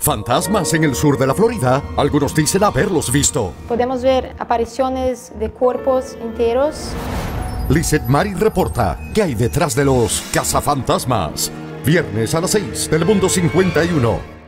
Fantasmas en el sur de la Florida. Algunos dicen haberlos visto. Podemos ver apariciones de cuerpos enteros. Lizeth Mari reporta qué hay detrás de los cazafantasmas. Viernes a las 6, Telemundo 51.